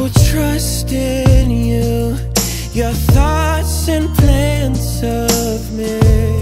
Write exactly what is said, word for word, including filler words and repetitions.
will trust in you, your thoughts and plans of me.